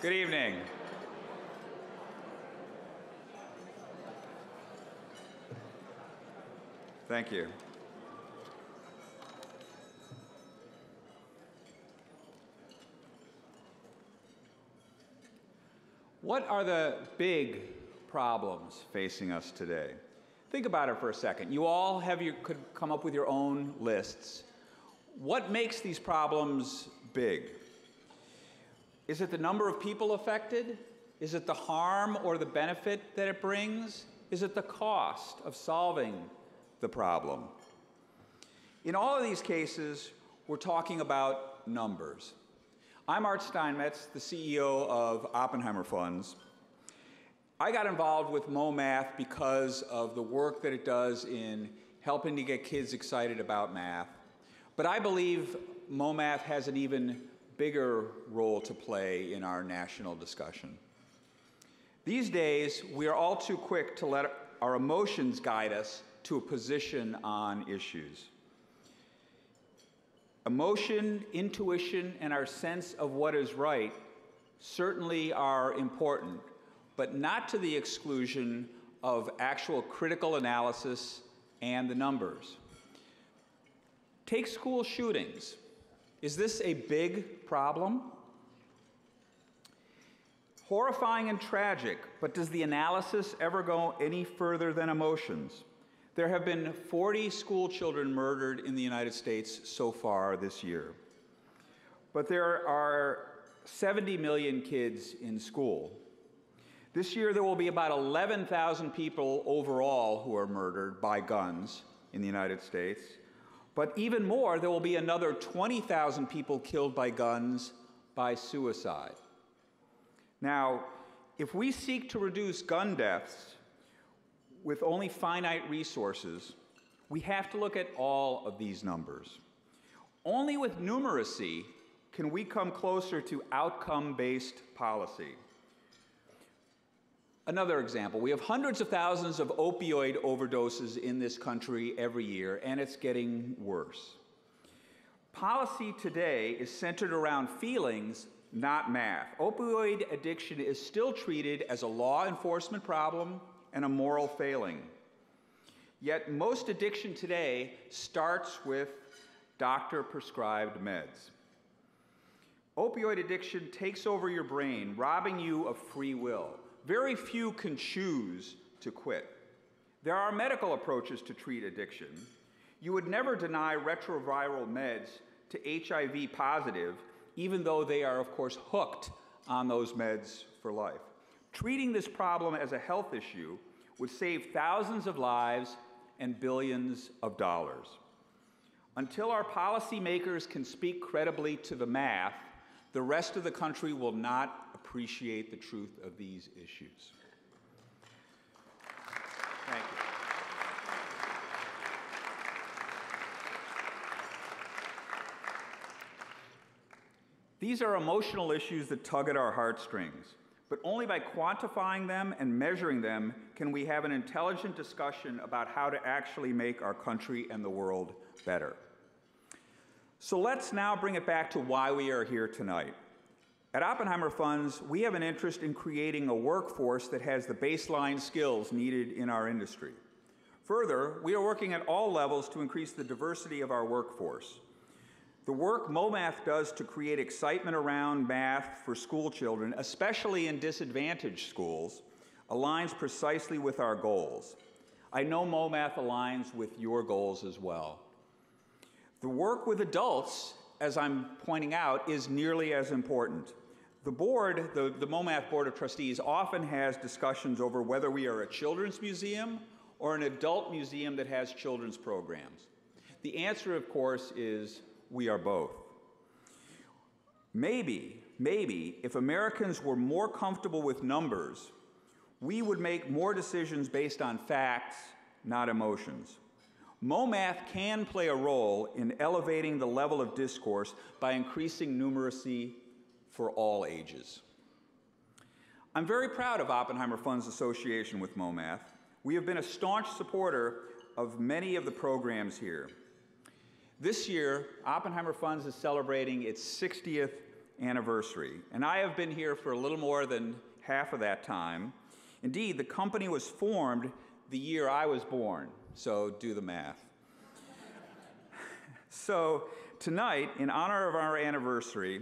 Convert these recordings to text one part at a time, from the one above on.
Good evening. Thank you. What are the big problems facing us today? Think about it for a second. You all could come up with your own lists. What makes these problems big? Is it the number of people affected? Is it the harm or the benefit that it brings? Is it the cost of solving the problem? In all of these cases, we're talking about numbers. I'm Art Steinmetz, the CEO of Oppenheimer Funds. I got involved with MoMath because of the work that it does in helping to get kids excited about math. But I believe MoMath has an even bigger role to play in our national discussion. These days, we are all too quick to let our emotions guide us to a position on issues. Emotion, intuition, and our sense of what is right certainly are important, but not to the exclusion of actual critical analysis and the numbers. Take school shootings. Is this a big problem? Horrifying and tragic, but does the analysis ever go any further than emotions? There have been 40 school children murdered in the United States so far this year. But there are 70 million kids in school. This year there will be about 11,000 people overall who are murdered by guns in the United States. But even more, there will be another 20,000 people killed by guns by suicide. Now, if we seek to reduce gun deaths with only finite resources, we have to look at all of these numbers. Only with numeracy can we come closer to outcome-based policy. Another example, we have hundreds of thousands of opioid overdoses in this country every year, and it's getting worse. Policy today is centered around feelings, not math. Opioid addiction is still treated as a law enforcement problem and a moral failing. Yet most addiction today starts with doctor-prescribed meds. Opioid addiction takes over your brain, robbing you of free will. Very few can choose to quit. There are medical approaches to treat addiction. You would never deny retroviral meds to HIV positive, even though they are, of course, hooked on those meds for life. Treating this problem as a health issue would save thousands of lives and billions of dollars. Until our policymakers can speak credibly to the math, the rest of the country will not appreciate the truth of these issues. Thank you. These are emotional issues that tug at our heartstrings, but only by quantifying them and measuring them can we have an intelligent discussion about how to actually make our country and the world better. So let's now bring it back to why we are here tonight. At Oppenheimer Funds, we have an interest in creating a workforce that has the baseline skills needed in our industry. Further, we are working at all levels to increase the diversity of our workforce. The work MoMath does to create excitement around math for school children, especially in disadvantaged schools, aligns precisely with our goals. I know MoMath aligns with your goals as well. The work with adults, as I'm pointing out, is nearly as important. The board, the MoMath Board of Trustees, often has discussions over whether we are a children's museum or an adult museum that has children's programs. The answer, of course, is we are both. Maybe, if Americans were more comfortable with numbers, we would make more decisions based on facts, not emotions. MoMath can play a role in elevating the level of discourse by increasing numeracy for all ages. I'm very proud of Oppenheimer Fund's association with MoMath. We have been a staunch supporter of many of the programs here. This year, Oppenheimer Funds is celebrating its 60th anniversary, and I have been here for a little more than half of that time. Indeed, the company was formed the year I was born, so do the math. So tonight, in honor of our anniversary,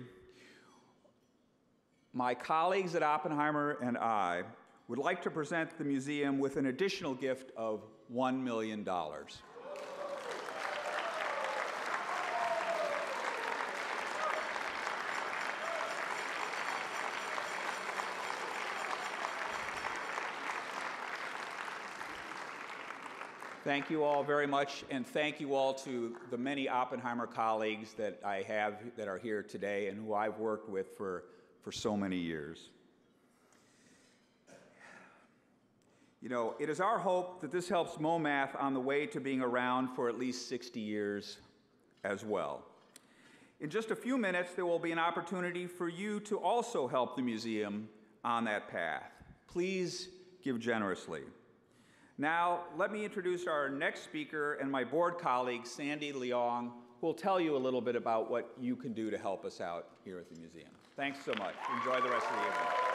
my colleagues at Oppenheimer and I would like to present the museum with an additional gift of $1 million. Thank you all very much, and thank you all to the many Oppenheimer colleagues that I have that are here today and who I've worked with for so many years. You know, it is our hope that this helps MoMath on the way to being around for at least 60 years as well. In just a few minutes, there will be an opportunity for you to also help the museum on that path. Please give generously. Now, let me introduce our next speaker and my board colleague, Sandy Leong, who will tell you a little bit about what you can do to help us out here at the museum. Thanks so much. Enjoy the rest of the evening.